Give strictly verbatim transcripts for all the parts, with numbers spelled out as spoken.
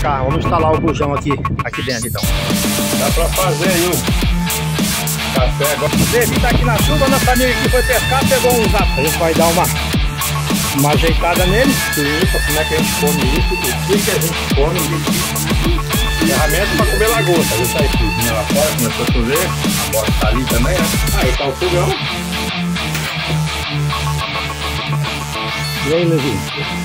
colocar, vamos instalar o bujão aqui, aqui dentro então. Dá pra fazer aí o café agora. David tá aqui na chuva, nossa amiga que foi pescar, pegou um zap. A gente vai dar uma, uma ajeitada nele. Isso, como é que a gente come isso? O que, que a gente come? Ferramenta pra comer lagosta. Eu saí cozinha lá fora, começou a chover. A bola tá ali também, né? Aí tá o fogão. E aí, Levi?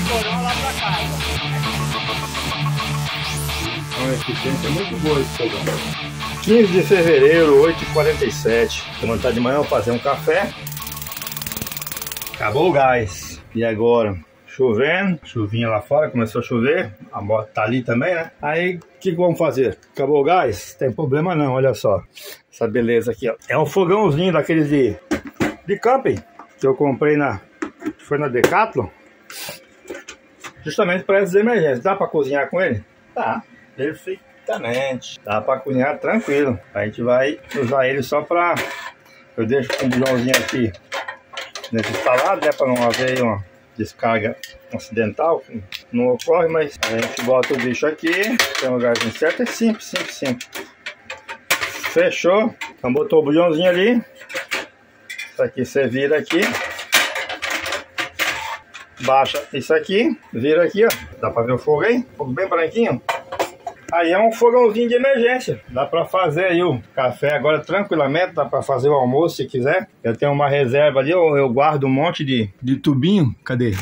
Uma eficiência muito boa esse fogão. quinze de fevereiro, oito e quarenta e sete. Vou levantar de manhã, vou fazer um café. Acabou o gás. E agora? Chovendo, chuvinha lá fora, começou a chover. A moto tá ali também, né? Aí, o que, que vamos fazer? Acabou o gás? Tem problema não, olha só. Essa beleza aqui, ó. É um fogãozinho daqueles de, de camping que eu comprei na... Foi na Decathlon. Justamente para essas emergências. Dá para cozinhar com ele? Tá, perfeitamente. Dá para cozinhar tranquilo. A gente vai usar ele só para... Eu deixo com um bujãozinho aqui nesse instalado, né? Para não haver uma descarga acidental. Não ocorre, mas a gente bota o bicho aqui. Tem um lugarzinho certo. É simples, simples, simples. Fechou. Então botou o bujãozinho ali. Isso aqui você vira aqui. Baixa isso aqui, vira aqui, ó. Dá pra ver o fogo aí? Fogo bem branquinho. Aí é um fogãozinho de emergência. Dá pra fazer aí o café agora tranquilamente. Dá pra fazer o almoço se quiser. Eu tenho uma reserva ali, eu, eu guardo um monte de, de tubinho. Cadê?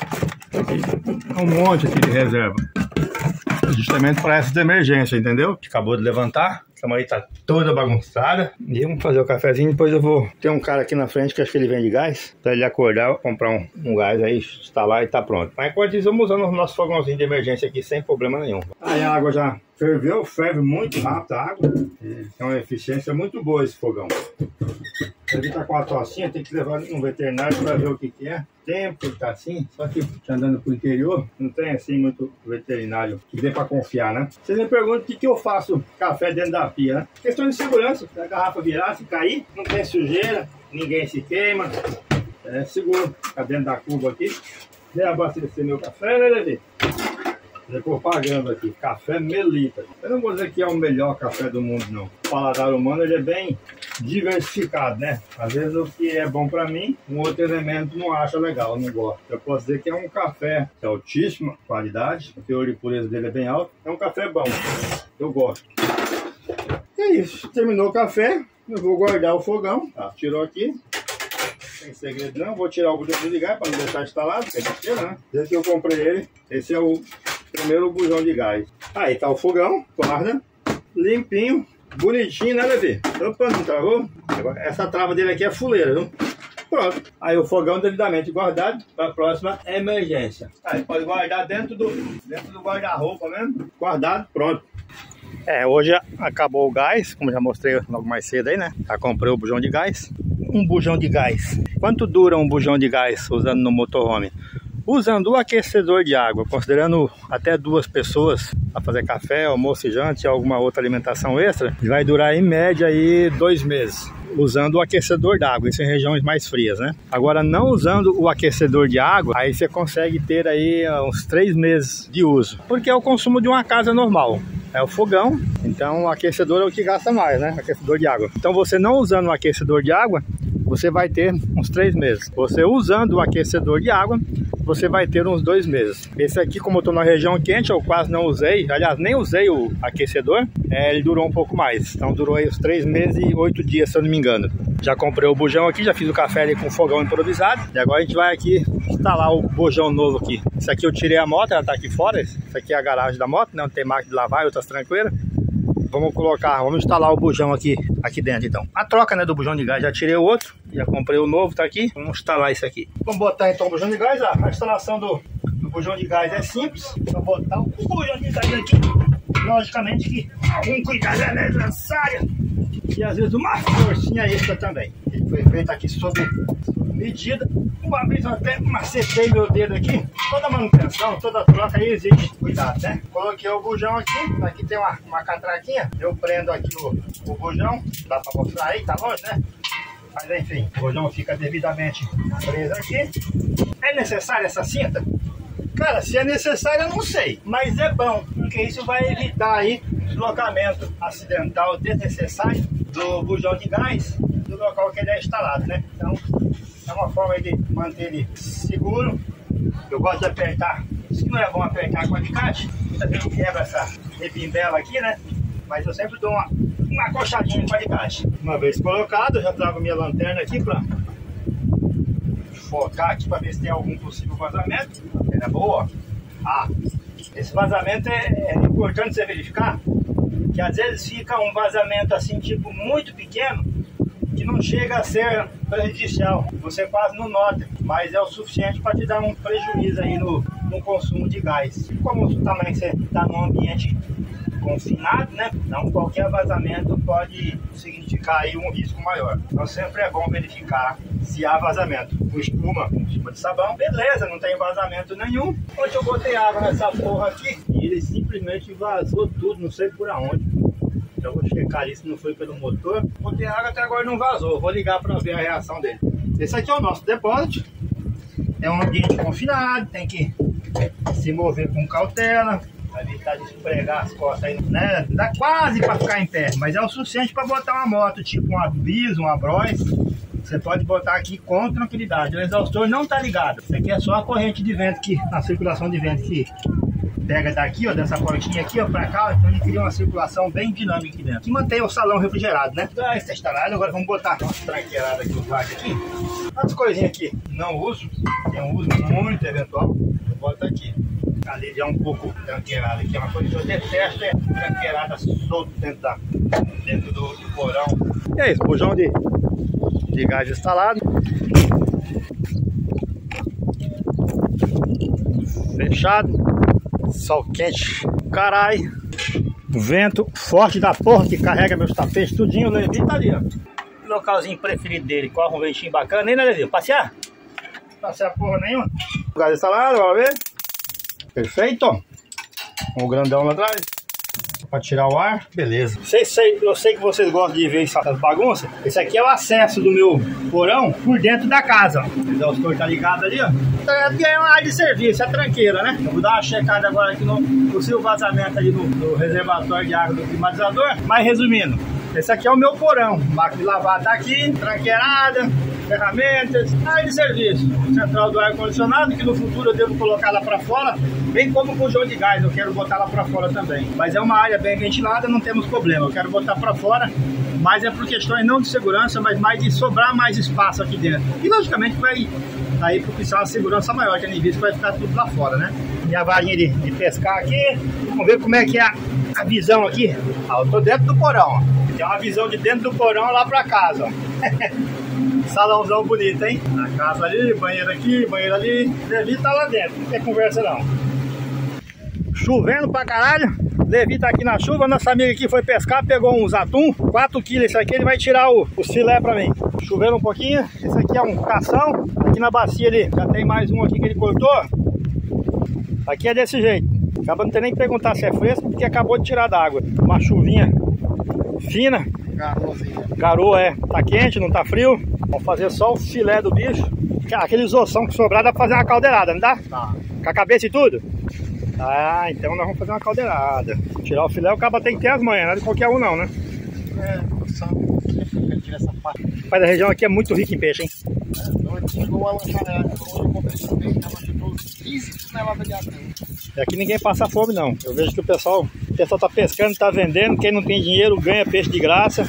Um monte aqui de reserva. Justamente para essas emergências, entendeu? Que acabou de levantar. A cama aí tá toda bagunçada. E vamos fazer o cafezinho. Depois eu vou... Tem um cara aqui na frente que acho que ele vende gás. Pra ele acordar, comprar um, um gás aí, instalar e tá pronto. Mas enquanto isso, vamos usando o nosso fogãozinho de emergência aqui sem problema nenhum. Aí a água já ferveu, ferve muito rápido a água. E tem uma eficiência muito boa esse fogão. Ele tá com a tocinha, tem que levar no veterinário para ver o que que é. Tempo que tá assim, só que andando pro interior, não tem assim muito veterinário que dê para confiar, né? Vocês me perguntam o que que eu faço café dentro da pia, né? Questão de segurança, se a garrafa virar, se cair, não tem sujeira, ninguém se queima. É seguro, tá dentro da cuba aqui. Vou abastecer meu café, né, Levi? Fazer propaganda aqui, café Melita. Eu não vou dizer que é o melhor café do mundo, não. O paladar humano ele é bem diversificado, né? Às vezes o que é bom pra mim, um outro elemento não acha legal, não gosta. Eu posso dizer que é um café de altíssima qualidade, o teor de pureza dele é bem alto. É um café bom, eu gosto. É isso, terminou o café, eu vou guardar o fogão, tá? Tirou aqui. Sem segredo não, vou tirar o bujão de ligar para não deixar instalado, é besteira, né? Desde que eu comprei ele, esse é o primeiro bujão de gás. Aí tá o fogão, guarda, limpinho, bonitinho, né, Levi? Opa, não travou? Essa trava dele aqui é fuleira, viu? Pronto. Aí o fogão devidamente guardado para a próxima emergência. Aí pode guardar dentro do, dentro do guarda-roupa mesmo, guardado, pronto. É, hoje acabou o gás, como já mostrei logo mais cedo aí, né? Já comprei o bujão de gás. Um bujão de gás. Quanto dura um bujão de gás usando no motorhome? Usando o aquecedor de água, considerando até duas pessoas a fazer café, almoço e janta e alguma outra alimentação extra, vai durar em média aí dois meses. Usando o aquecedor de água, isso em regiões mais frias, né? Agora, não usando o aquecedor de água, aí você consegue ter aí uns três meses de uso. Porque é o consumo de uma casa normal. É o fogão, então o aquecedor é o que gasta mais, né? Aquecedor de água. Então você não usando o aquecedor de água, você vai ter uns três meses. Você usando o aquecedor de água, você vai ter uns dois meses. Esse aqui, como eu estou na região quente, eu quase não usei. Aliás, nem usei o aquecedor. É, ele durou um pouco mais. Então durou aí uns três meses e oito dias, se eu não me engano. Já comprei o bujão aqui, já fiz o café ali com o fogão improvisado. E agora a gente vai aqui instalar o bujão novo aqui. Esse aqui eu tirei a moto, ela está aqui fora. Esse aqui é a garagem da moto, não tem máquina de lavar e outras tranquilas. Vamos colocar, vamos instalar o bujão aqui, aqui dentro então. A troca, né, do bujão de gás, já tirei o outro, já comprei o novo, tá aqui. Vamos instalar isso aqui. Vamos botar então o bujão de gás, ó. A instalação do, do bujão de gás é simples. Vou botar o bujão de gás aqui. Logicamente que um cuidado é necessário. E às vezes uma forcinha extra também. Ele foi feito aqui sob medida. Uma vez eu até macetei meu dedo aqui. Toda manutenção, toda troca aí exige cuidado, né? Coloquei o bujão aqui. Aqui tem uma, uma catraquinha. Eu prendo aqui o, o bujão. Dá pra mostrar aí, tá longe, né? Mas enfim, o bujão fica devidamente preso aqui. É necessária essa cinta? Cara, se é necessário eu não sei, mas é bom, porque isso vai evitar aí deslocamento acidental desnecessário do bujão de gás do local que ele é instalado, né? Então é uma forma de manter ele seguro. Eu gosto de apertar, isso que não é bom apertar com alicate, também quebra essa rebimbela aqui, né? Mas eu sempre dou uma, uma acolchadinha com alicate. Uma vez colocado, eu já trago minha lanterna aqui para focar aqui para ver se tem algum possível vazamento. É boa. Ah, esse vazamento é, é importante você verificar, que às vezes fica um vazamento assim, tipo, muito pequeno, que não chega a ser prejudicial, você quase não nota, mas é o suficiente para te dar um prejuízo aí no, no consumo de gás. Como também você está num ambiente confinado, né? Então qualquer vazamento pode significar aí um risco maior. Então sempre é bom verificar se há vazamento. Com espuma, com espuma de sabão, beleza, não tem vazamento nenhum. Ontem eu botei água nessa porra aqui e ele simplesmente vazou tudo, não sei por aonde. Então vou checar ali se não foi pelo motor. Botei água, até agora não vazou. Vou ligar para ver a reação dele. Esse aqui é o nosso depósito. É um ambiente confinado, tem que se mover com cautela. Vai evitar de esfregar as costas aí, né? Dá quase para ficar em pé, mas é o suficiente para botar uma moto, tipo uma Bis, uma Bros. Você pode botar aqui com tranquilidade. O exaustor não tá ligado. Isso aqui é só a corrente de vento que, a circulação de vento que pega daqui, ó, dessa portinha aqui, ó, pra cá, então ele cria uma circulação bem dinâmica aqui dentro. Que mantém o salão refrigerado, né? Ah, está instalado. Agora vamos botar uma tranqueirada aqui, o aqui. As coisinhas aqui não uso, tem um uso muito eventual. Eu boto aqui. Ali já é um pouco tranqueirada aqui, é uma coisa que eu detesto, é tranqueirada solto dentro, da, dentro do, do porão. E é isso, bujão de, de gás instalado. Fechado. Sol quente, caralho. Vento forte da porra que carrega meus tapetes tudinho. O Levi tá ali, ó. Localzinho preferido dele, corre um ventinho bacana, hein, né, Levi? Passear? Passear porra nenhuma. Gás instalado, bora ver. Perfeito. Um grandão lá atrás. Para tirar o ar, beleza. Sei, sei, eu sei que vocês gostam de ver essas bagunças. Esse aqui é o acesso do meu porão por dentro da casa. O exaustor tá ligado ali, ó. É uma área de serviço, é tranqueira, né? Eu vou dar uma checada agora aqui no possível vazamento ali no, no reservatório de água do climatizador. Mas resumindo, esse aqui é o meu porão. Máquina de lavar tá aqui, tranqueirada, ferramentas, área de serviço. Central do ar-condicionado, que no futuro eu devo colocar lá para fora, bem como o bujão de gás, eu quero botar lá para fora também. Mas é uma área bem ventilada, não temos problema. Eu quero botar para fora, mas é por questões não de segurança, mas mais de sobrar mais espaço aqui dentro. E logicamente vai aí propiciar uma segurança maior, que a Nivis vai ficar tudo lá fora, né? Minha varinha de, de pescar aqui, vamos ver como é que é a, a visão aqui. Ah, eu tô dentro do porão, ó. Tem uma visão de dentro do porão lá para casa, ó. Salãozão bonito, hein? A casa ali, banheiro aqui, banheiro ali. Levi tá lá dentro, não tem conversa não. Chovendo pra caralho. Levi tá aqui na chuva. Nossa amiga aqui foi pescar, pegou uns atum, quatro quilos. Esse aqui ele vai tirar o, o filé pra mim. Chovendo um pouquinho. Esse aqui é um cação. Aqui na bacia ele já tem mais um aqui que ele cortou. Aqui é desse jeito. Acaba não ter nem que perguntar se é fresco, porque acabou de tirar da água. Uma chuvinha fina. Garoazinha. Garoa, é. Tá quente, não tá frio. Vamos fazer só o filé do bicho. Aqueles ossão que sobrar dá pra fazer uma caldeirada, não dá? Tá. Com a cabeça e tudo? Ah, então nós vamos fazer uma caldeirada. Tirar o filé, o cabo tem que ter as manhas, não é de qualquer um não, né? É, só tira essa parte. Mas a região aqui é muito rica em peixe, hein? É, não, chegou uma lanchonete, quando eu comprei esse peixe, ela chegou quinze toneladas de atum. E aqui ninguém passa fome não. Eu vejo que o pessoal, o pessoal tá pescando, tá vendendo. Quem não tem dinheiro ganha peixe de graça.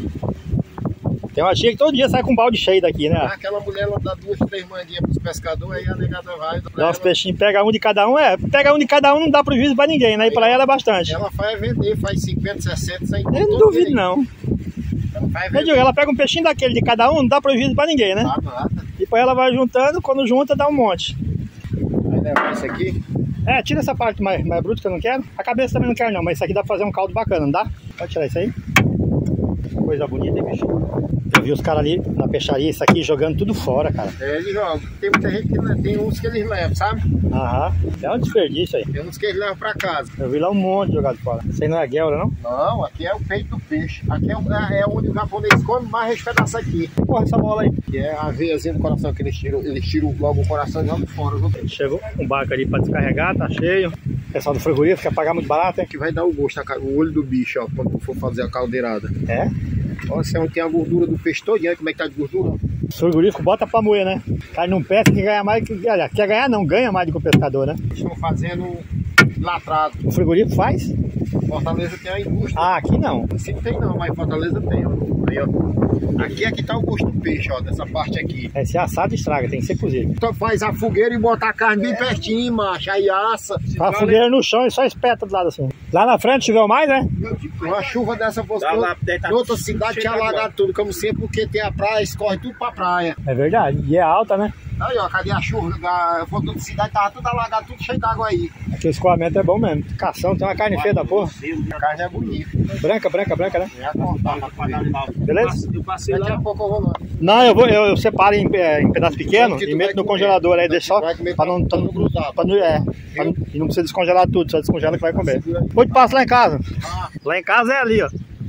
Tem uma tia que todo dia sai com um balde cheio daqui, né? Ah, aquela mulher ela dá duas, três mandinhas pros pescadores, aí a negada vai. Dá uns peixinhos, pega um de cada um, é. Pega um de cada um não dá prejuízo pra ninguém, né? E pra ela é bastante. Ela faz vender, faz cinquenta, sessenta, cem. Eu não duvido não. Ela faz vender. Eu digo, ela pega um peixinho daquele de cada um, não dá prejuízo pra ninguém, né? Dá nada. E pra ela vai juntando, quando junta dá um monte. Vai levar isso aqui? É, tira essa parte mais, mais bruta que eu não quero. A cabeça também não quero não, mas isso aqui dá pra fazer um caldo bacana, não dá? Pode tirar isso aí. Coisa bonita, hein, bicho? Eu vi os caras ali na peixaria, isso aqui, jogando tudo fora, cara. É, eles jogam. Tem muita gente que tem uns que eles levam, sabe? Aham. É um desperdício aí. Tem uns que eles levam pra casa. Eu vi lá um monte jogado fora. Isso aí não é guelra, não? Não, aqui é o peito do peixe. Aqui é, é, é onde o japonês come mais esse pedaço aqui. Porra, essa bola aí. Que é a veiazinha do coração que eles tiram. Eles tiram logo o coração e jogam fora. Viu? Chegou um barco ali pra descarregar, tá cheio. O pessoal do frigorífico quer pagar muito barato, hein? Que vai dar o gosto, o olho do bicho, ó, quando for fazer a caldeirada. É? Ó, você não tem a gordura do peixe todo, como é que tá de gordura? O frigorífico bota pra moer, né? Cai num pesca que ganha mais que... Olha, quer ganhar não, ganha mais do que o pescador, né? Estão fazendo latrado. O frigorífico faz? Fortaleza tem a indústria. Ah, aqui não. Assim não tem não, mas Fortaleza tem, ó. Aí, ó. Aqui é que tá o gosto do peixe, ó, dessa parte aqui. É, se assado estraga, tem que ser cozido. Então faz a fogueira e bota a carne bem pertinho, macho, aí assa. A fogueira no chão e só espeta do lado assim. Lá na frente choveu mais, né? Uma chuva dessa fosse em outra cidade tinha alagado tudo, como sempre, porque tem a praia, escorre tudo pra praia. É verdade, e é alta, né? Aí, ó, cadê a chuva? A foto da cidade tava tudo alagado, tudo cheio d'água aí. Aqui o escoamento é bom mesmo. Cação, tem uma carne feia da porra. A carne é bonita. Branca, branca, branca, né? É cortada. Beleza? Eu passei lá. Daqui a pouco eu vou lá. Não, eu, vou, eu, eu separo em, é, em pedaços pequenos e meto no congelador. Aí deixa só pra não, pra não, pra não, é, pra não, e não precisa descongelar tudo, só descongela que vai comer. Depois passa lá em casa. Lá em casa é ali, ó.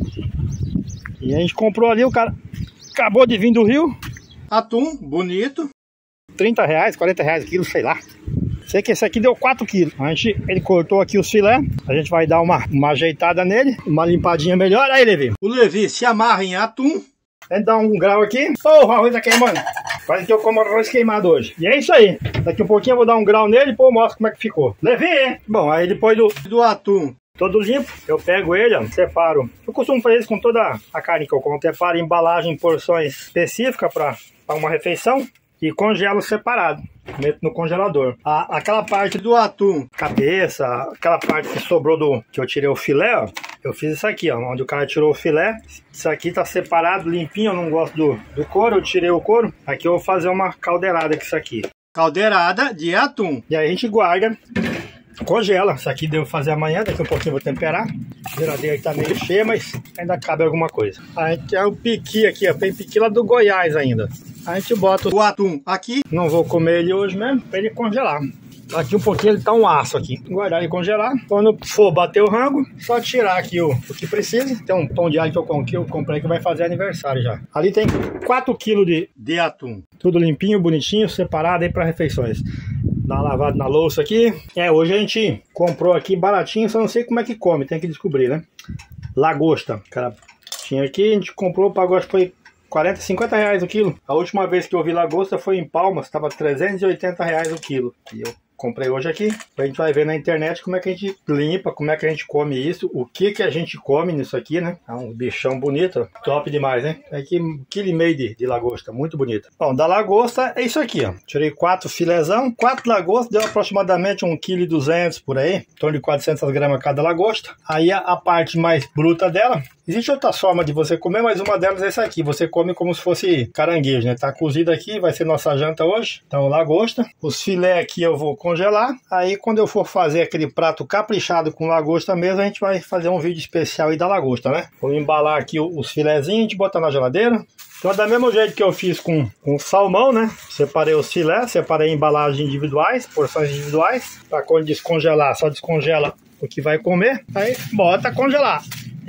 E a gente comprou ali, o cara acabou de vir do rio. Atum, bonito. trinta reais, quarenta reais o quilo, sei lá. Sei que esse aqui deu quatro quilos. A gente, ele cortou aqui os filé. A gente vai dar uma, uma ajeitada nele. Uma limpadinha melhor. Aí, Levi. O Levi se amarra em atum. A gente dá um grau aqui. Oh, o arroz tá queimando. Quase que eu como arroz queimado hoje. E é isso aí. Daqui um pouquinho eu vou dar um grau nele e pô, mostro como é que ficou. Levi, hein? Bom, aí depois do, do atum todo limpo, eu pego ele, ó, separo. Eu costumo fazer isso com toda a carne que eu como. Separo em embalagem em porções específicas para uma refeição. E congelo separado, meto no congelador. A, aquela parte do atum, cabeça, aquela parte que sobrou do que eu tirei o filé, ó, eu fiz isso aqui, ó, onde o cara tirou o filé. Isso aqui tá separado, limpinho, eu não gosto do, do couro, eu tirei o couro. Aqui eu vou fazer uma caldeirada com isso aqui. Caldeirada de atum. E aí a gente guarda, congela. Isso aqui devo fazer amanhã, daqui a um pouquinho eu vou temperar. A geladeira tá meio cheia, mas ainda cabe alguma coisa. A gente tem o piqui aqui, ó, tem piqui lá do Goiás ainda. A gente bota o atum aqui. Não vou comer ele hoje mesmo, pra ele congelar. Aqui um pouquinho ele tá um aço aqui. Guardar e congelar. Quando for bater o rango, só tirar aqui o, o que precisa. Tem um pão de alho que eu, que eu comprei que vai fazer aniversário já. Ali tem quatro quilos de, de atum. Tudo limpinho, bonitinho, separado aí para refeições. Dá uma lavada na louça aqui. É, hoje a gente comprou aqui baratinho, só não sei como é que come, tem que descobrir, né? Lagosta. Cara, tinha aqui, a gente comprou, pagou, acho que foi quarenta, cinquenta reais o quilo. A última vez que eu vi lagosta foi em Palmas, estava trezentos e oitenta reais o quilo. E eu comprei hoje aqui. A gente vai ver na internet como é que a gente limpa, como é que a gente come isso, o que que a gente come nisso aqui, né? É um bichão bonito, top demais, né? É aqui um quilo e meio de, de lagosta, muito bonita. Bom, da lagosta é isso aqui, ó. Tirei quatro filézão, quatro lagostas, deu aproximadamente um vírgula duzentos quilos por aí, em torno de quatrocentas gramas cada lagosta. Aí a, a parte mais bruta dela, existe outras formas de você comer, mas uma delas é essa aqui. Você come como se fosse caranguejo, né? Tá cozido aqui, vai ser nossa janta hoje. Então, lagosta. Os filé aqui eu vou congelar. Aí, quando eu for fazer aquele prato caprichado com lagosta mesmo, a gente vai fazer um vídeo especial aí da lagosta, né? Vou embalar aqui os filézinhos, a gente bota na geladeira. Então, da mesmo jeito que eu fiz com, com salmão, né? Separei os filés, separei em embalagens individuais, porções individuais. Para quando descongelar, só descongela o que vai comer. Aí, bota congelar.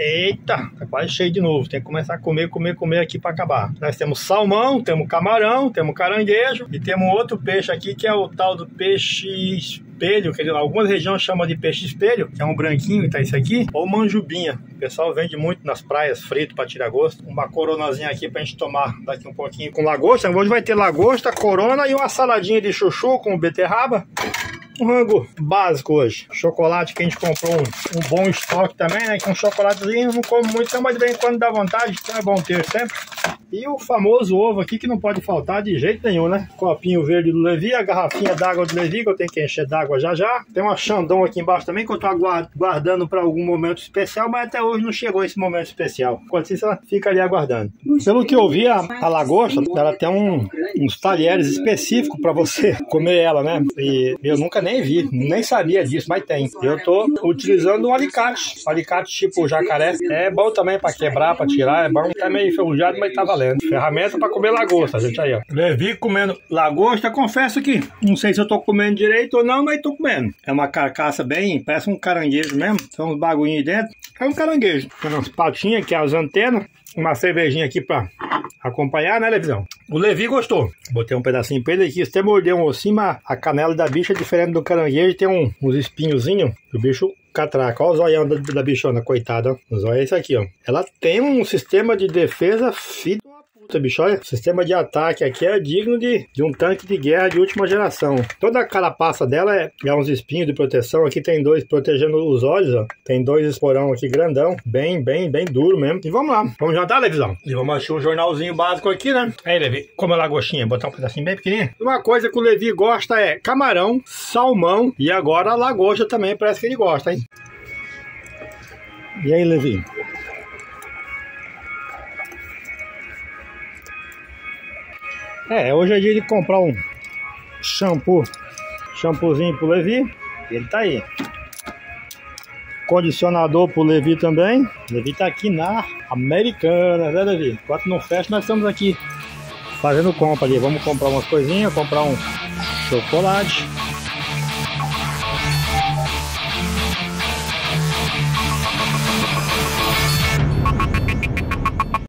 Eita, tá quase cheio de novo. Tem que começar a comer, comer, comer aqui para acabar. Nós temos salmão, temos camarão, temos caranguejo e temos outro peixe aqui que é o tal do peixe espelho, que algumas regiões chamam de peixe espelho, que é um branquinho, tá isso aqui, ou manjubinha. O pessoal vende muito nas praias, frito para tirar gosto. Uma coronazinha aqui pra gente tomar daqui um pouquinho com lagosta. Hoje vai ter lagosta, corona e uma saladinha de chuchu com beterraba. Um rango básico hoje. Chocolate que a gente comprou um, um bom estoque também, né? Que um chocolatezinho não como muito, mas de vez em quando dá vontade, então é bom ter sempre. E o famoso ovo aqui que não pode faltar de jeito nenhum, né? Copinho verde do Levi, a garrafinha d'água do Levi, que eu tenho que encher d'água já já. Tem uma Xandão aqui embaixo também, que eu tô aguardando para algum momento especial, mas até hoje não chegou esse momento especial. Enquanto isso, ela fica ali aguardando. Pelo que eu vi, a, a lagosta, ela tem um, uns talheres específicos para você comer ela, né? E eu nunca nem vi, nem sabia disso, mas tem. Eu tô utilizando um alicate, um alicate tipo jacaré. É bom também para quebrar, para tirar, é bom. Tá meio enferrujado, mas tá valendo. Ferramenta para comer lagosta, gente, aí, ó. Levi comendo lagosta, confesso que não sei se eu tô comendo direito ou não, mas tô comendo. É uma carcaça bem, parece um caranguejo mesmo. São uns bagulhinhos dentro. É um caranguejo. Tem umas patinhas aqui, as antenas. Uma cervejinha aqui pra acompanhar, né, Levizão? O Levi gostou. Botei um pedacinho pra ele aqui. Você mordeu um ossinho, mas a canela da bicha é diferente do caranguejo. Tem um, uns espinhozinhos. O bicho catraca. Olha o zoião da, da bichona, coitada. O zóio é esse aqui, ó. Ela tem um sistema de defesa filho de uma puta, bicho. Olha, o sistema de ataque aqui é digno de, de um tanque de guerra de última geração. Toda a carapaça dela é, é uns espinhos de proteção. Aqui tem dois protegendo os olhos, ó. Tem dois esporão aqui grandão. Bem, bem, bem duro mesmo. E vamos lá. Vamos jantar, Levizão? E vamos achar um jornalzinho básico aqui, né? Aí, Levi, come a lagostinha. Botar um pedacinho bem pequenininho. Uma coisa que o Levi gosta é camarão, salmão e agora a lagosta também. Parece que ele gosta, hein? E aí, Levi? É, hoje é dia de comprar um shampoo, shampoozinho pro Levi. Ele tá aí. Condicionador pro Levi também. O Levi tá aqui na Americanas, né, Levi? Enquanto não fecha, nós estamos aqui fazendo compra ali. Vamos comprar umas coisinhas, comprar um chocolate.